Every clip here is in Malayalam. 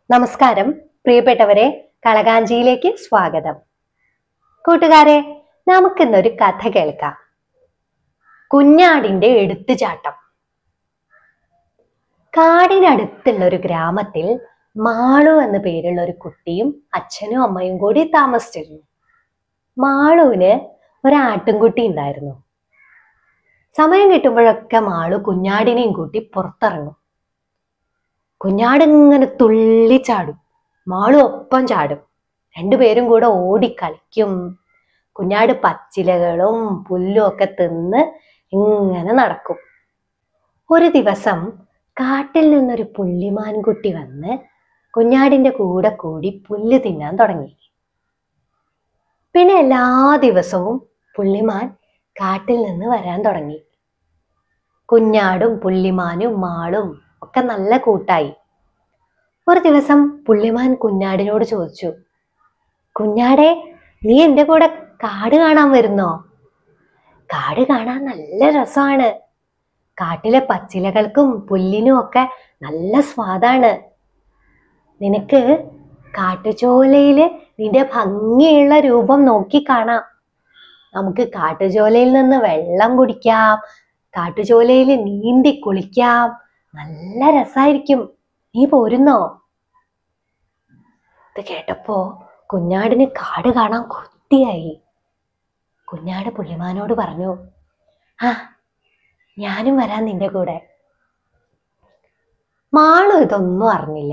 നമസ്കാരം പ്രിയപ്പെട്ടവരെ, കളകാഞ്ചിയിലേക്ക് സ്വാഗതം. കൂട്ടുകാരെ, നമുക്കിന്നൊരു കഥ കേൾക്കാം. കുഞ്ഞാടിന്റെ എടുത്തുചാട്ടം. കാടിനടുത്തുള്ള ഒരു ഗ്രാമത്തിൽ മാളു എന്ന പേരുള്ള ഒരു കുട്ടിയും അച്ഛനും അമ്മയും കൂടി താമസിച്ചിരുന്നു. മാളുവിന് ഒരാട്ടിൻകുട്ടി ഉണ്ടായിരുന്നു. സമയം കിട്ടുമ്പോഴൊക്കെ മാളു കുഞ്ഞാടിനെയും കൂട്ടി പുറത്തിറങ്ങും. കുഞ്ഞാട് ഇങ്ങനെ തുള്ളിച്ചാടും, മാളു ഒപ്പം ചാടും. രണ്ടുപേരും കൂടെ ഓടിക്കളിക്കും. കുഞ്ഞാട് പച്ചിലകളും പുല്ലും ഒക്കെ തിന്ന് ഇങ്ങനെ നടക്കും. ഒരു ദിവസം കാട്ടിൽ നിന്നൊരു പുള്ളിമാൻകുട്ടി വന്ന് കുഞ്ഞാടിന്റെ കൂടെ കൂടി പുല്ല് തിന്നാൻ തുടങ്ങി. പിന്നെ എല്ലാ ദിവസവും പുള്ളിമാൻ കാട്ടിൽ നിന്ന് വരാൻ തുടങ്ങി. കുഞ്ഞാടും പുള്ളിമാനും മാളും ഒക്കെ നല്ല കൂട്ടായി. ഒരു ദിവസം പുള്ളിമാൻ കുഞ്ഞാടിനോട് ചോദിച്ചു, കുഞ്ഞാടേ, നീ എൻ്റെ കൂടെ കാട് കാണാൻ വരുന്നോ? കാട് കാണാൻ നല്ല രസമാണ്. കാട്ടിലെ പച്ചിലകൾക്കും പുല്ലിനും ഒക്കെ നല്ല സ്വാദാണ്. നിനക്ക് കാട്ടുചോലയില് നിന്റെ ഭംഗിയുള്ള രൂപം നോക്കി കാണാം. നമുക്ക് കാട്ടുചോലയിൽ നിന്ന് വെള്ളം കുടിക്കാം, കാട്ടുചോലയിൽ നീന്തി കുളിക്കാം. നല്ല രസായിരിക്കും. നീ പോരുന്നോ? ഇത് കേട്ടപ്പോ കുഞ്ഞാടിന് കാട് കാണാൻ കൊതിയായി. കുഞ്ഞാട് പുള്ളിമാനോട് പറഞ്ഞു, ആ, ഞാനും വരാൻ നിന്റെ കൂടെ. മാളു ഇതൊന്നും അറിഞ്ഞില്ല.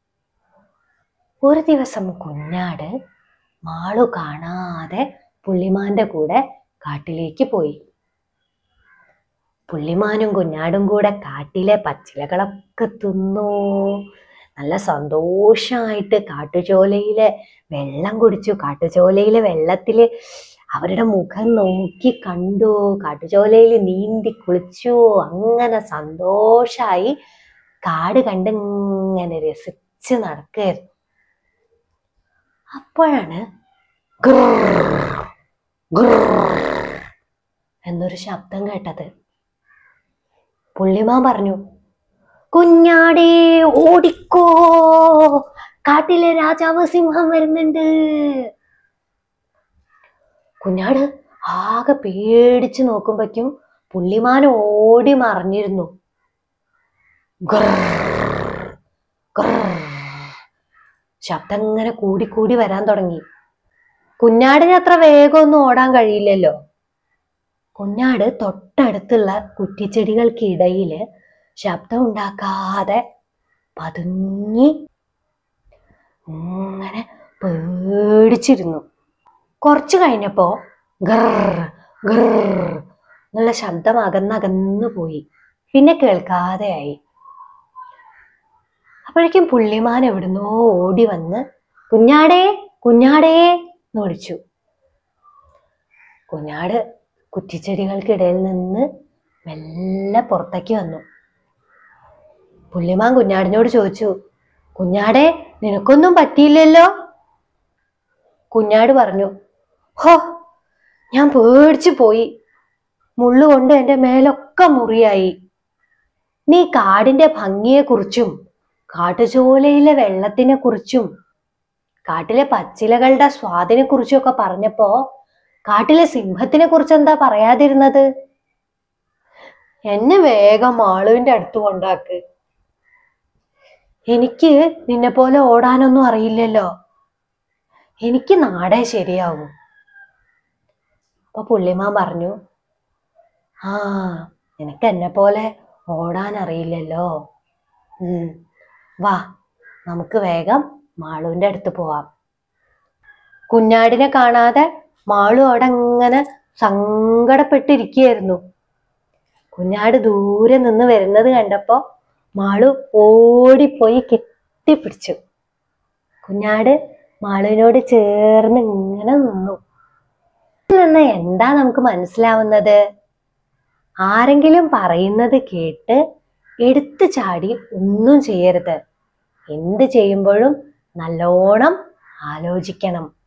ഒരു ദിവസം കുഞ്ഞാട് മാളു കാണാതെ പുള്ളിമാന്റെ കൂടെ കാട്ടിലേക്ക് പോയി. പുള്ളിമാനും കുഞ്ഞാടും കൂടെ കാട്ടിലെ പച്ചിലകളൊക്കെ തിന്നു. നല്ല സന്തോഷമായിട്ട് കാട്ടുചോലയിലെ വെള്ളം കുടിച്ചു. കാട്ടുചോലയിലെ വെള്ളത്തില് അവരുടെ മുഖം നോക്കി കണ്ടു. കാട്ടുചോലയിൽ നീന്തി കുളിച്ചു. അങ്ങനെ സന്തോഷായി കാട് കണ്ട് ഇങ്ങനെ രസിച്ച് നടക്കുകയായിരുന്നു. അപ്പോഴാണ് എന്നൊരു ശബ്ദം കേട്ടത്. പുള്ളിമാൻ പറഞ്ഞു, കുഞ്ഞാടേ ഓടിക്കോ, കാട്ടിലെ രാജാവ് സിംഹം വരുന്നുണ്ട്. കുഞ്ഞാട് ആകെ പേടിച്ചു നോക്കുമ്പോഴേക്കും പുള്ളിമാൻ ഓടി മറിഞ്ഞിരുന്നു. ശബ്ദം ഇങ്ങനെ കൂടിക്കൂടി വരാൻ തുടങ്ങി. കുഞ്ഞാടിന് അത്ര വേഗമൊന്നും ഓടാൻ കഴിയില്ലല്ലോ. കുഞ്ഞാട് തൊട്ടടുത്തുള്ള കുറ്റിച്ചെടികൾക്കിടയില് ശബ്ദം ഉണ്ടാക്കാതെ പതുങ്ങി ഇങ്ങനെ പേടിച്ചിരുന്നു. കുറച്ചു കഴിഞ്ഞപ്പോ ഗർ ഗർ എന്നുള്ള ശബ്ദം അകന്നകന്നു പോയി. പിന്നെ കേൾക്കാതെയായി. അപ്പോഴേക്കും പുള്ളിമാൻ എവിടുന്നോ ഓടി വന്ന് കുഞ്ഞാടേ കുഞ്ഞാടേ എന്ന് വിളിച്ചു. കുഞ്ഞാട് കുറ്റിച്ചെടികൾക്കിടയിൽ നിന്ന് മെല്ലെ പുറത്തേക്ക് വന്നു. പുള്ളിമാൻ കുഞ്ഞാടിനോട് ചോദിച്ചു, കുഞ്ഞാടേ, നിനക്കൊന്നും പറ്റിയില്ലല്ലോ? കുഞ്ഞാട് പറഞ്ഞു, ഹോ, ഞാൻ പേടിച്ചു പോയി. മുള്ളുകൊണ്ട് എൻ്റെ മേലൊക്കെ മുറിയായി. നീ കാടിന്റെ ഭംഗിയെക്കുറിച്ചും കാട്ടുചോലയിലെ വെള്ളത്തിനെ കുറിച്ചും കാട്ടിലെ പച്ചിലകളുടെ സ്വാദിനെ കുറിച്ചും ഒക്കെ പറഞ്ഞപ്പോ കാട്ടിലെ സിംഹത്തിനെ കുറിച്ച് എന്താ പറയാതിരുന്നത്? എന്നെ വേഗം മാളുവിന്റെ അടുത്ത് കൊണ്ടാക്ക്. എനിക്ക് നിന്നെ പോലെ ഓടാനൊന്നും അറിയില്ലല്ലോ. എനിക്ക് നാടേ ശരിയാവും. അപ്പൊ പുള്ളിമാൻ പറഞ്ഞു, ആ, നിനക്ക് എന്നെ പോലെ ഓടാൻ അറിയില്ലല്ലോ. വാ, നമുക്ക് വേഗം മാളുവിന്റെ അടുത്ത് പോവാം. കുഞ്ഞാടിനെ കാണാതെ മാളു അവിടെ അങ്ങനെ സങ്കടപ്പെട്ടിരിക്കുകയായിരുന്നു. കുഞ്ഞാട് ദൂരെ നിന്ന് വരുന്നത് കണ്ടപ്പോ മാളു ഓടിപ്പോയി കെട്ടിപ്പിടിച്ചു. കുഞ്ഞാട് മാളുവിനോട് ചേർന്ന് ഇങ്ങനെ നിന്നു. ഇതിൽ നിന്ന് എന്താ നമുക്ക് മനസ്സിലാവുന്നത്? ആരെങ്കിലും പറയുന്നത് കേട്ട് എടുത്തു ചാടി ഒന്നും ചെയ്യരുത്. എന്ത് ചെയ്യുമ്പോഴും നല്ലോണം ആലോചിക്കണം.